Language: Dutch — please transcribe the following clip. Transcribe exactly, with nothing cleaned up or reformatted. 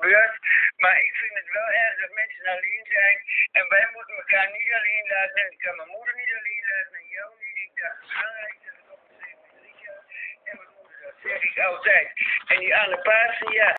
gebeurt. Maar ik vind het wel erg dat mensen alleen zijn. En wij moeten elkaar niet alleen laten. En ik kan mijn moeder niet alleen laten. En jou niet. Ik dacht, belangrijk dat ik op een zeven met Richard. En we moeten dat zeg ik altijd. En die Anne Paarsen, ja.